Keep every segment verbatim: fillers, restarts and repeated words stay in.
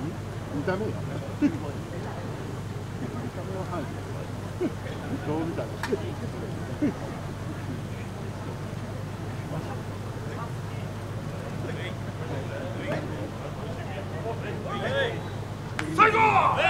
見た目見た目は反射どう見たの最後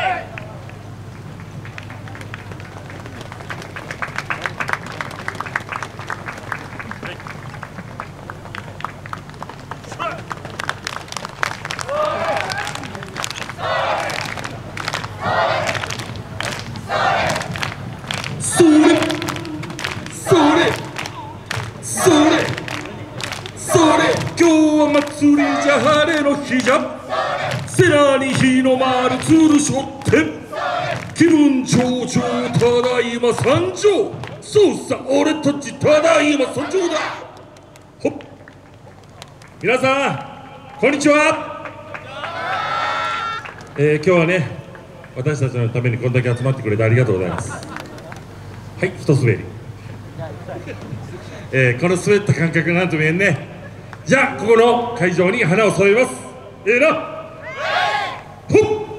それそれそれそれ今日は祭りじゃ晴れの日じゃセラに日の丸つるしょって気分上々ただいま参上そうさ俺たちただいま参上だほっ皆さんこんにちは、えー、今日はね私たちのためにこんだけ集まってくれてありがとうございますはい一滑り、えー、この滑った感覚なんとも言えんねじゃあここの会場に花を添えますええなほっ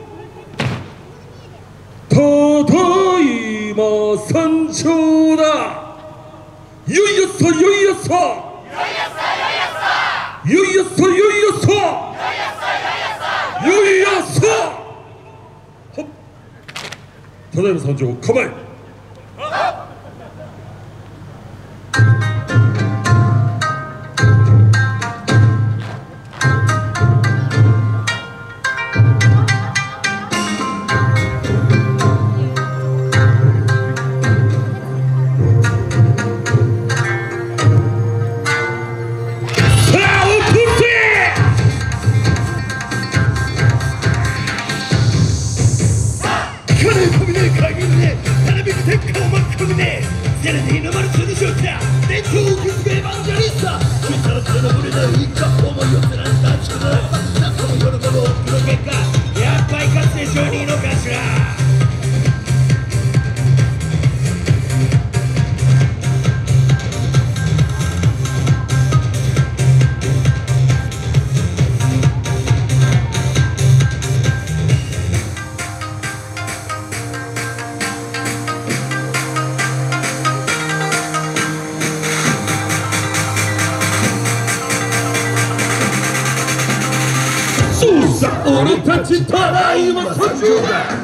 ただいま参上だよいやさよいやさよいやさよいやさよいやさほっただいま参上構えセレニーのマルチにしようか伝統を築くエヴァンジェリスタ見たら手のぶれないか思い寄せられた地区の夏の喜ぶ大きの結果やっぱりかつてジョニーの頭さあ俺たちただいま参上だ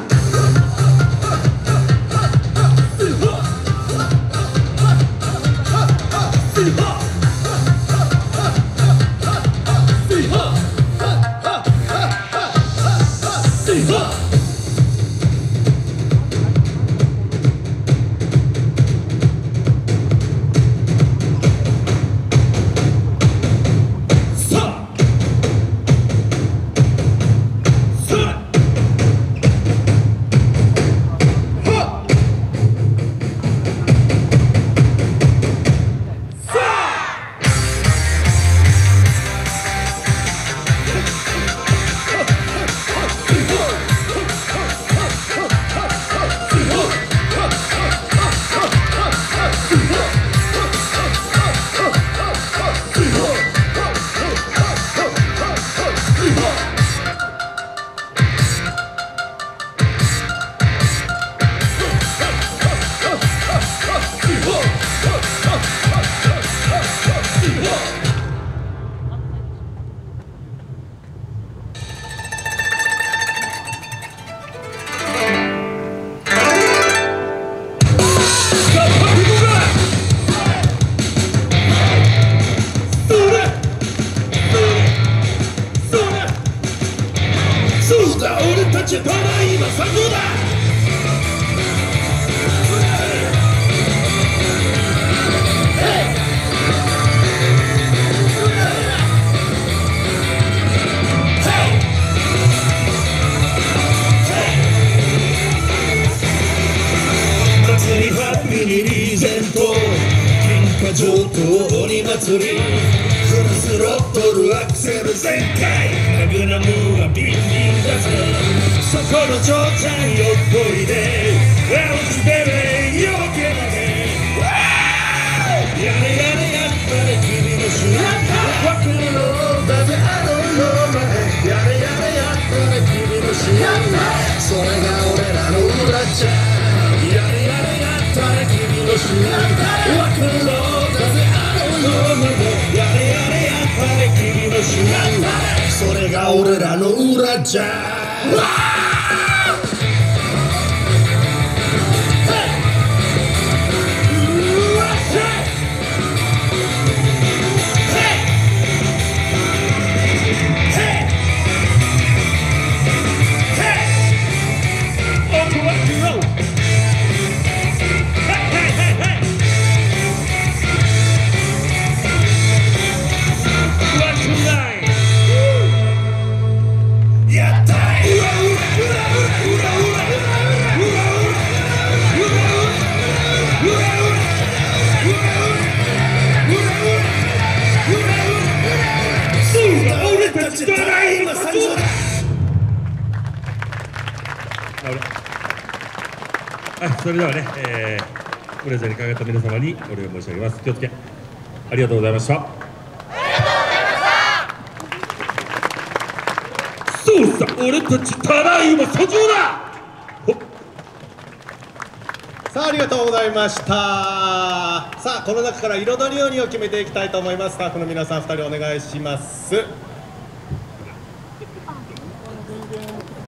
俺たちただ今参上だ祭りはミニリーゼント金華上等鬼祭りフルスロットルアクセル全開マグナムはビンビンだぜそこの嬢ちゃんよっこいでラウンジベレーよけまでやれやれやっぱり君の主役わかるのだぜあのロマンやれやれやっぱり君のし合ったそれが俺らの裏じゃやれやれやったら君の主役わかろうだぜあの世までやれやれやったら君の主役それが俺らの裏じゃはい、それではね、えー、プレゼンにかけた皆様にお礼を申し上げます。気をつけありがとうございました。ありがとうございました。そうさ、俺たちただいま途中だ。 さあ、ありがとうございました。さあ、この中から彩り鬼を決めていきたいと思います。スタッフの皆さんふたりお願いします。